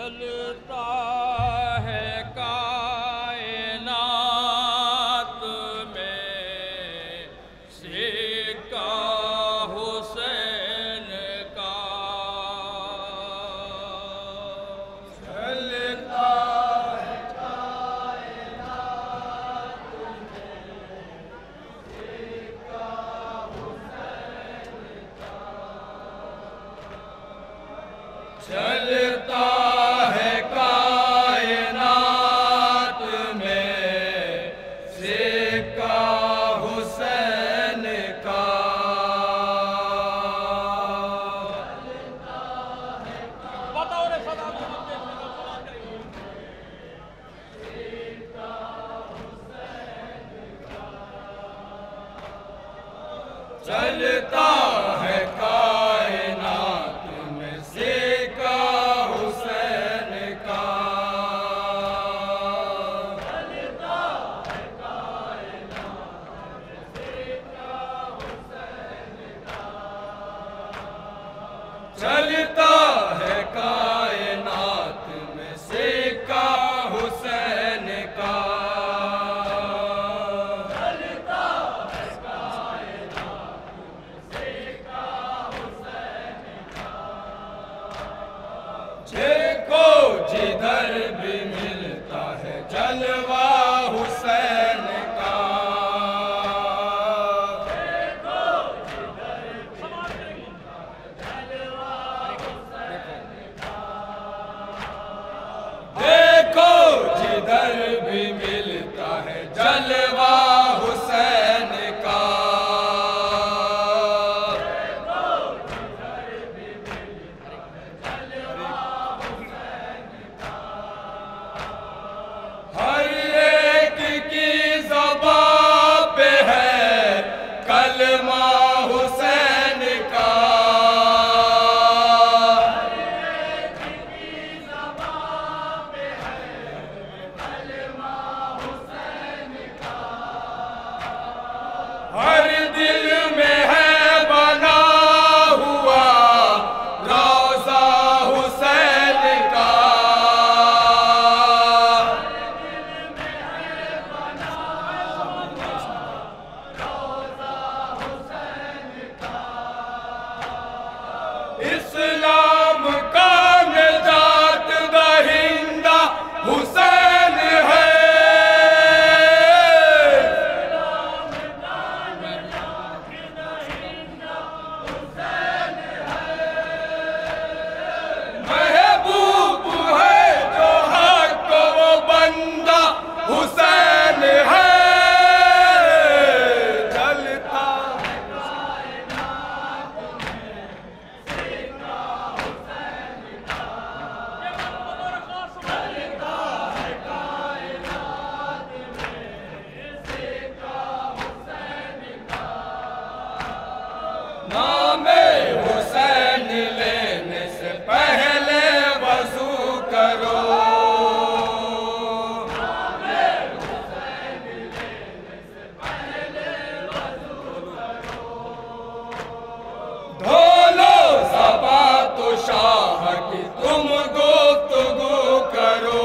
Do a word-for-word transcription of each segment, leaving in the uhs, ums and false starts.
चलता है कायनात में सिक्का हुसैन का। चलता है कायनात में सिक्का हुसैन का। चलता है कायनात में सिक्का हुसैन का। बताओ रे सदा चलता है कायनात में सिक्का हुसैन का। चलता है कायनात में सिक्का हुसैन का। चलता है कायनात में सिक्का हुसैन का। जिनको जिधर भी मिलता है जलवा हुसैन का। जिनको जिधर भी मिलता है जलवा हुसैन का। देखो जिधर भी मिलता है जलवा हुसैन का। हर एक की ज़बां पे है कलमा हुसैन का। हर एक की ज़बां पे है कलमा हुसैन का। हर दिल में है बना हुआ रोज़ा हुसैन का। इस्लाम का निजात दहिंदा हुसैन है। इस्लाम का निजात दहिंदा हुसैन है। महबूब है जो हक को वो बंदा हुसैन है। चलता है नामे हुसैन लेने से पहले वज़ू करो। नामे हुसैन लेने से पहले वज़ू करो। धो लो ज़बां तो शाह की तुम गुफ्तगू करो।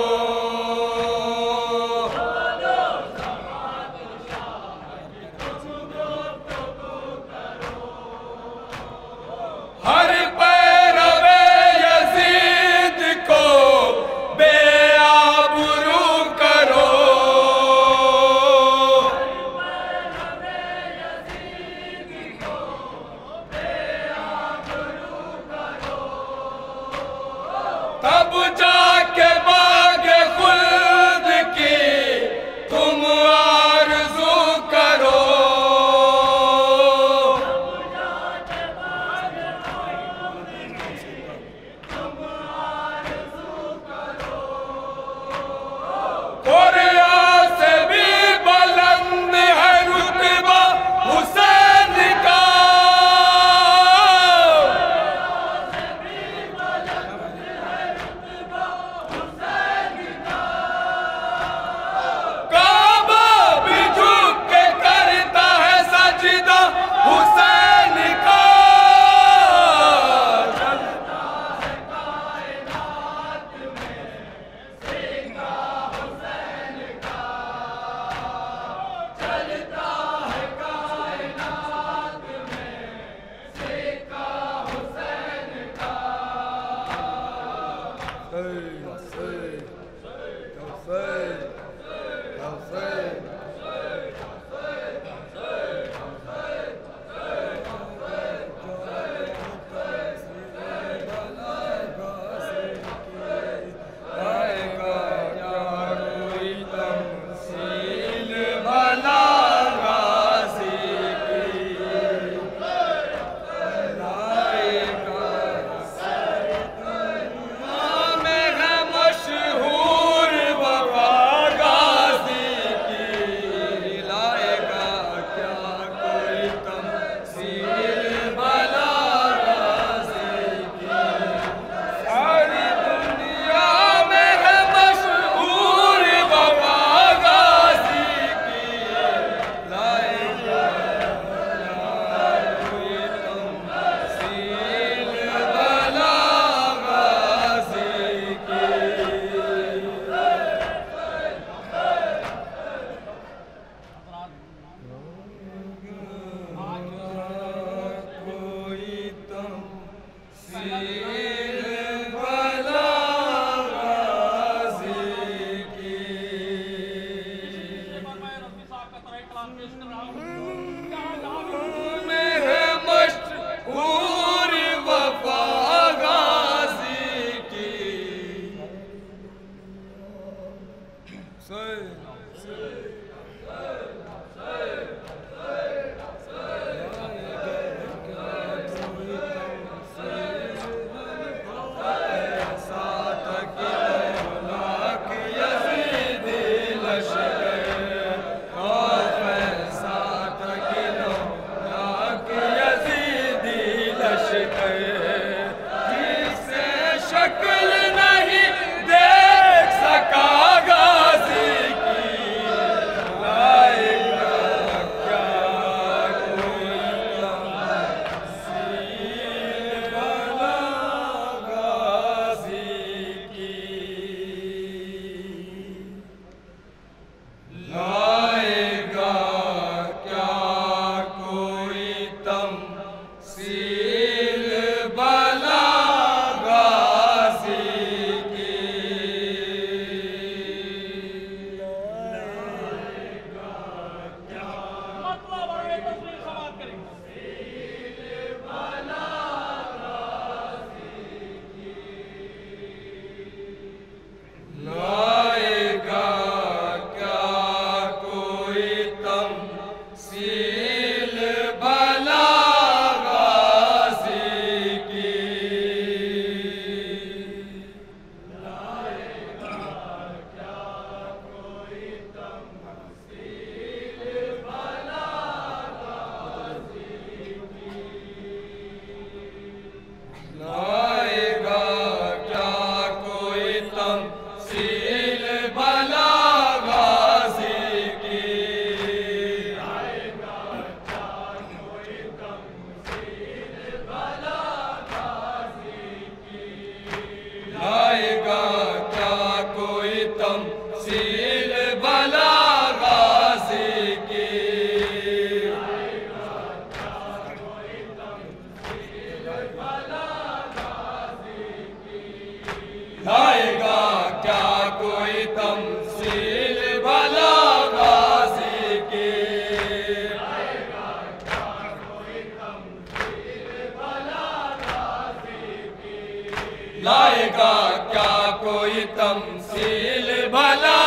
लाएगा क्या कोई तमसील भला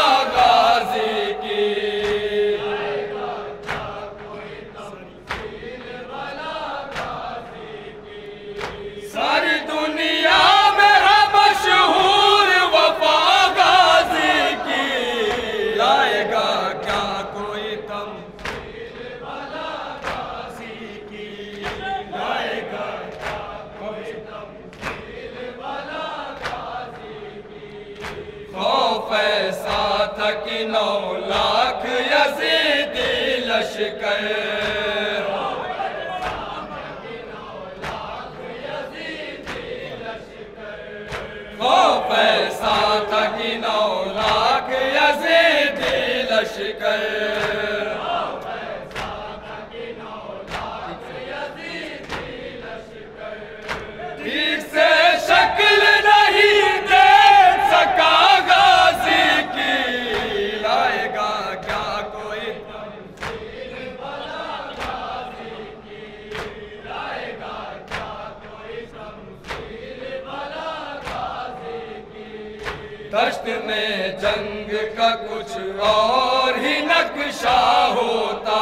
गाजी की। लाएगा क्या कोई तमसील भला गाजी की। सारी दुनिया में है मशहूर वफा गाजी की। लाएगा क्या कोई तमसील भला गाजी की। लाएगा क्या कोई तमसील भला गाजी की। खौफ ऐसा था कि नौ लाख यजीदी लश्कर। खौफ ऐसा था कि नौ लाख यजीदी लश्कर। ठीक से शक्ल नहीं देख सका गाजी की। लाएगा क्या कोई तमसील भला गाजी की। लाएगा क्या कोई तमसील भला गाजी की। दश्त में जंग का कुछ और ही नक्शा होता।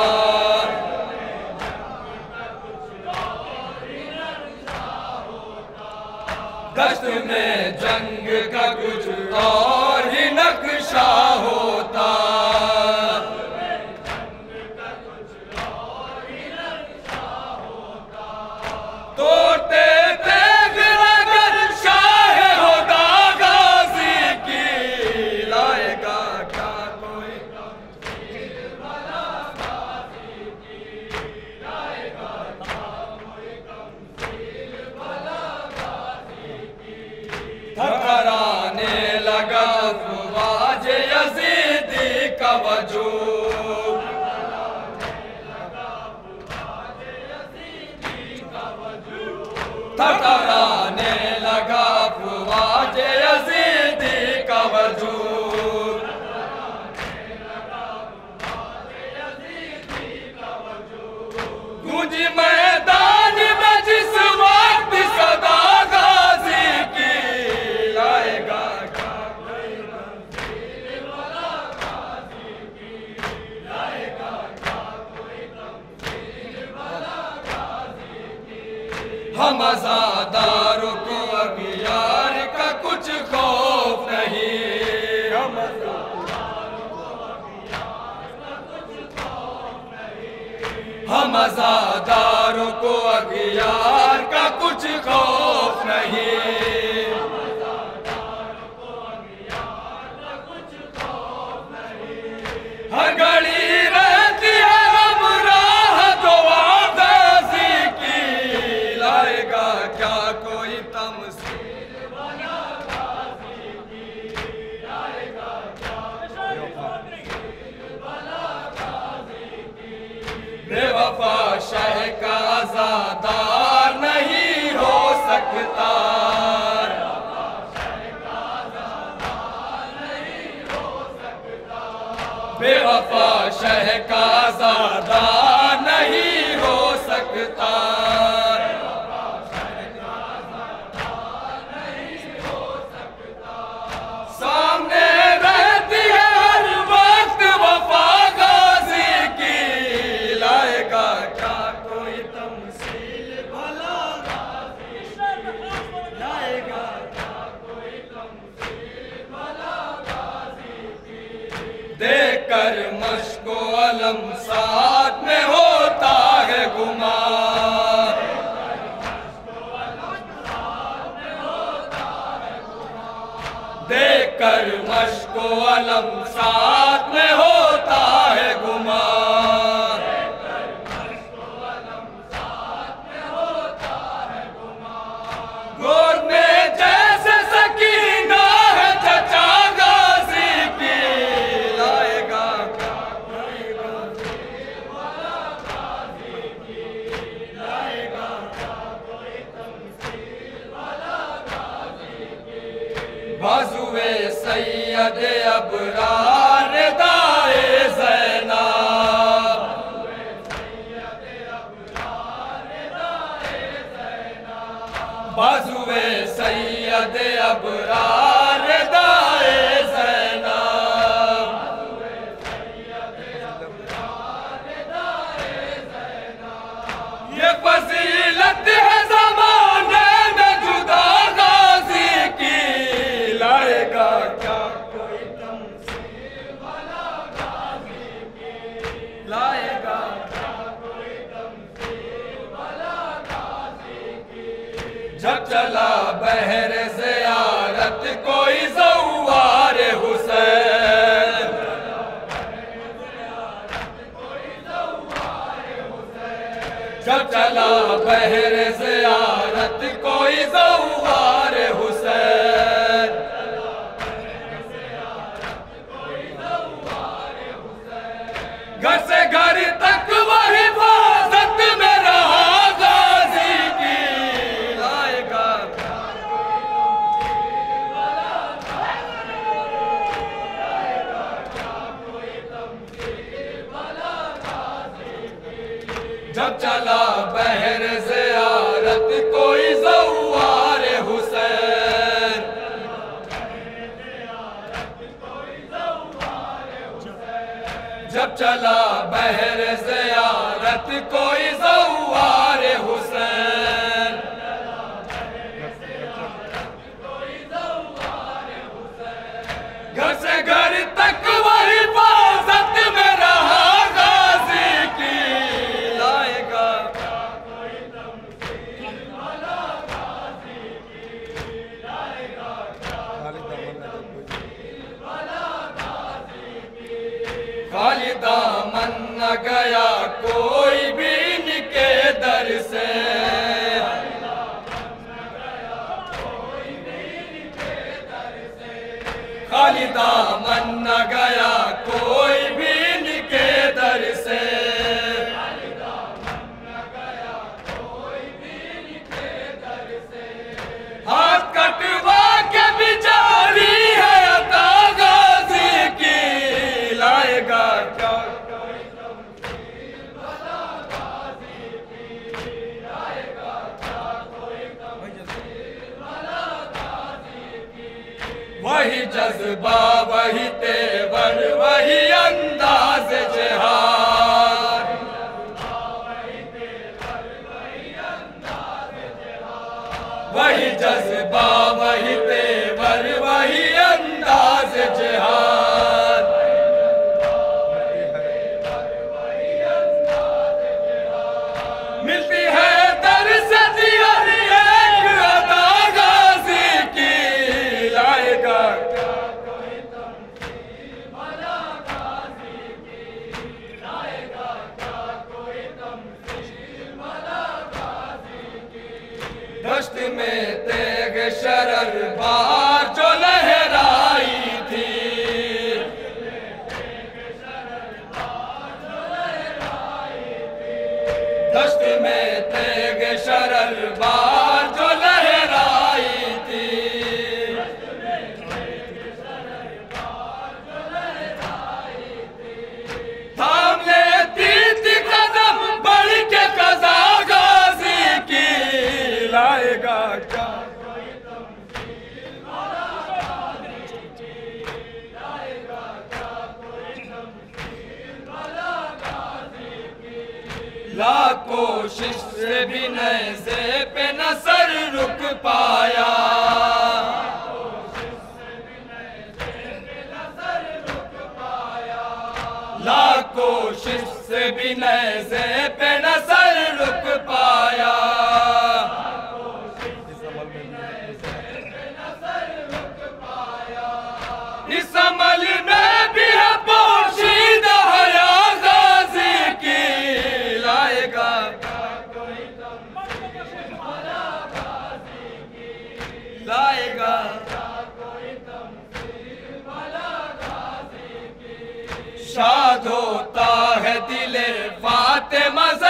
दश्त में जंग का कुछ और ही नक्शा होता। तोड़ते तेग नगर शाह होगा गाजी की। लाएगा क्या कोई तमसील भला गाजी की। लाएगा क्या कोई तमसील भला गाजी की। थरथराने लगा ख्वाज यजीदी का थरथराने लगा अफवाज यजीदी का वजूद। गूंजी मैदान में जिस वक्त सदा गाजी की, लाएगा क्या कोई तमसील वाला गाजी की, लाएगा क्या कोई तमसील वाला गाजी की। हम आज़ादारों को अगियार का कुछ खौफ नहीं, हम हम आज़ादारों को अगियार का कुछ खौफ नहीं, हर घड़ी रहती है हम राह दुआज़ी की, लाएगा क्या कोई तमसील वाला गाज़ी की, लाएगा क्या कोई तमसील वाला गाज़ी की। बेवफा शह का आज़ादार नहीं हो सकता, बेवफा शह का आज़ादार नहीं हो सकता, सामने रहती है हर वक्त वफा गाज़ी की, लाएगा क्या कोई तमसील भला गाज़ी की, लाएगा क्या कोई तमसील भला गाज़ी की। देखकर मश्को अलम साथ में होता है गुमान, देखकर मश्को अलम साथ में होता है गुमान, गोद में जैसे सकीना है चचा गाज़ी की, लाएगा क्या कोई तमसील वाला गाज़ी की, लाएगा क्या कोई तमसील वाला गाज़ी की। बाजुए सैयद अबरार दाए ज़ैनब, बाजुए सैयद अबरार दाए ज़ैनब, ये फजीलत है ज़माने में जुदा गाज़ी की, लाएगा क्या कोई तमसील वाला गाज़ी की, लाएगा क्या कोई तमसील वाला गाज़ी की। जब चला बहर ज़ियारत कोई ज़ौवार हुसैन, जब चला बहर ज़ियारत कोई ज़ौवार हुसैन, घर से घर तक वही हिफाज़त में रहा गाज़ी की, लाएगा क्या कोई वाला लाएगा क्या कोई तमसील वाला गाज़ी की। जब चला बहर ज़ियारत कोई ज़ौवार वही जज्बा वही तेवर वही अंदाज जिहाद, वही जज्बा वही तेवर वही अंदाज जिहाद। मिलती है दर्स दियर एक अदा गाजी की, लाएगा दश्त में तेग शरर बार जो लहराई थी, दश्त में तेग शरर बार जो लहराई थी, थाम लेती थी कदम बढ़ के कज़ा गाजी की, लाएगा क्या ला कोशिश से भी नज़े पे नसर रुक पाया, ला कोशिश से भी नज़े पे नसर रुक पाया, इस अमल में भी है पोशीदा हया गाजी की, लाएगा लाएगा शाद होता है दिले फातिमा।